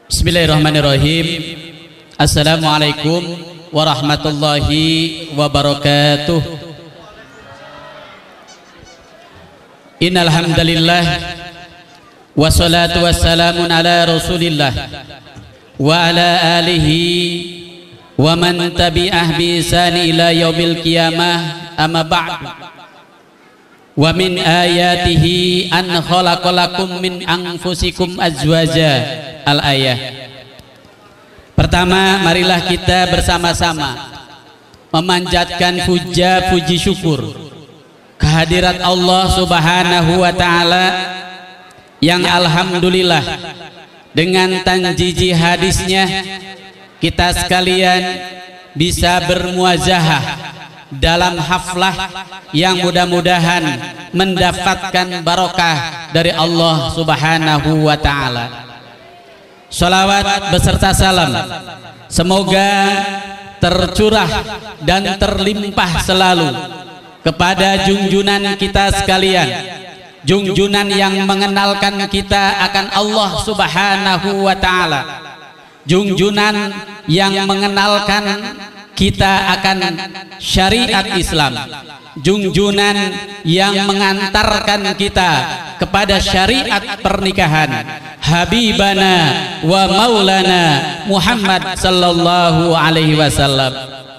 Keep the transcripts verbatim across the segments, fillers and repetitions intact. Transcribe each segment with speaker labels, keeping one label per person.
Speaker 1: Bismillahirrahmanirrahim. Assalamualaikum warahmatullahi wabarakatuh. Innal hamdalillah wassalatu wassalamun ala Rasulillah wa ala alihi wa man tabi'ah bi ihsani ila yaumil qiyamah. Amma ba'du. Wa min ayatihi an khalaqalakum min anfusikum azwaja. Al-ayah. Pertama, marilah kita bersama-sama memanjatkan puja puji syukur kehadirat Allah Subhanahu wa taala yang alhamdulillah dengan tanjiji hadisnya kita sekalian bisa bermuazahah dalam haflah yang mudah-mudahan mendapatkan barokah dari Allah Subhanahu wa taala. Salawat beserta salam semoga tercurah dan terlimpah selalu kepada junjunan kita sekalian, junjunan yang mengenalkan kita akan Allah Subhanahu wa taala, junjunan yang mengenalkan kita akan syariat Islam, junjunan yang mengantarkan kita kepada syariat pernikahan Habibana wa Maulana Muhammad sallallahu alaihi wasallam.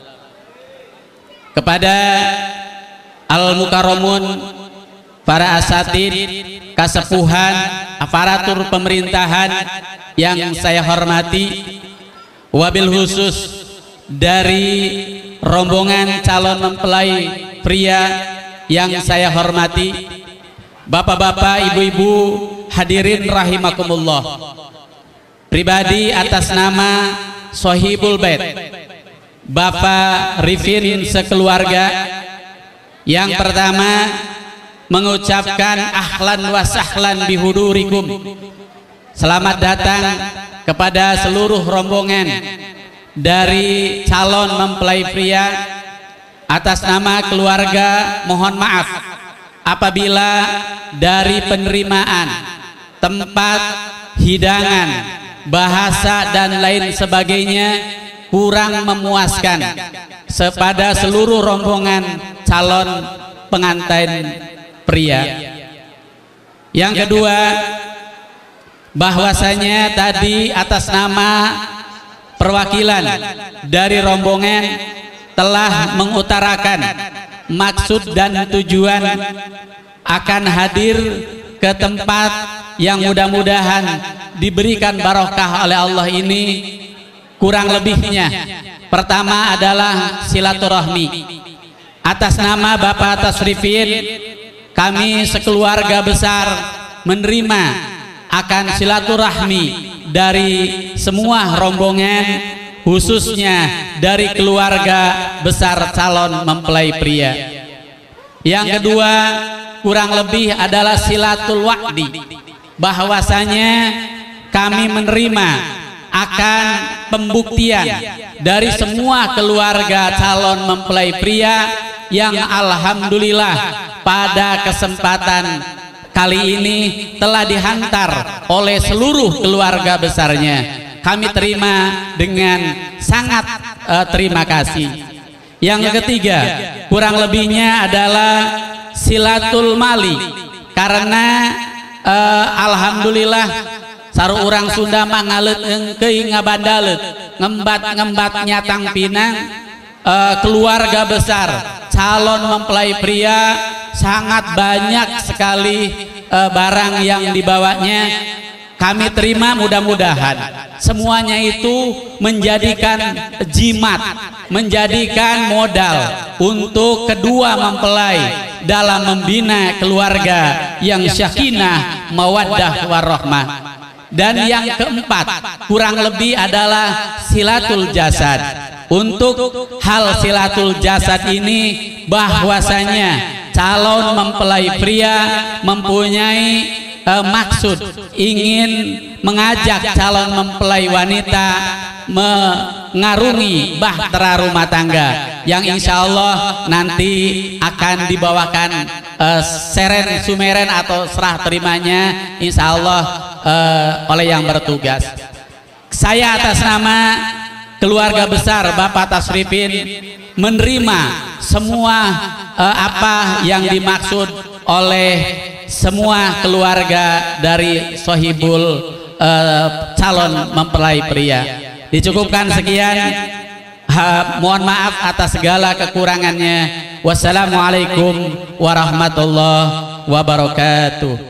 Speaker 1: Kepada al-mukarramun, para asatid, kasepuhan, aparatur pemerintahan yang saya hormati, wabil khusus dari rombongan calon mempelai pria yang saya hormati, bapak-bapak, ibu-ibu, hadirin rahimakumullah. Pribadi atas nama Sohibul Bait, Bapak Rifin sekeluarga, yang pertama mengucapkan ahlan wa sahlan bihudurikum, selamat datang kepada seluruh rombongan dari calon mempelai pria. Atas nama keluarga mohon maaf apabila dari penerimaan, tempat, hidangan, bahasa dan lain sebagainya kurang memuaskan kepada seluruh rombongan calon pengantin pria. Yang kedua, bahwasanya tadi atas nama perwakilan dari rombongan telah mengutarakan maksud dan tujuan akan hadir ke tempat yang mudah-mudahan diberikan barokah oleh Allah ini. Kurang lebihnya, pertama adalah silaturahmi. Atas nama Bapak Tasrifin, kami sekeluarga besar menerima akan silaturahmi dari semua rombongan, khususnya dari keluarga besar calon mempelai pria. Yang kedua, kurang lebih adalah silatul wa'di, bahwasanya kami menerima akan pembuktian dari semua keluarga calon mempelai pria yang alhamdulillah pada kesempatan kali ini telah dihantar oleh seluruh keluarga besarnya. Kami terima dengan sangat uh, terima kasih. Yang ketiga, kurang lebihnya adalah silatul mali, karena uh, alhamdulillah saru orang Sunda mangalet engkei ngabandalet ngembat ngembat nyatang pinang. Uh, keluarga besar calon mempelai pria sangat banyak sekali uh, barang yang dibawanya. Kami terima, mudah-mudahan semuanya itu menjadikan jimat, menjadikan modal untuk kedua mempelai dalam membina keluarga yang syakinah, mawaddah, warahmah. Dan yang keempat, kurang lebih adalah silatul jasad. Untuk hal silatul jasad ini, bahwasanya calon mempelai pria mempunyai Uh, maksud ingin mengajak calon mempelai wanita mengarungi bahtera rumah tangga yang insya Allah nanti akan dibawakan uh, seren sumeren atau serah terimanya insya Allah uh, oleh yang bertugas. saya atas nama keluarga besar Bapak Tasrifin menerima semua eh, apa yang dimaksud oleh semua keluarga dari sohibul eh, calon mempelai pria. Dicukupkan sekian. Ha, mohon maaf atas segala kekurangannya. Wassalamualaikum warahmatullahi wabarakatuh.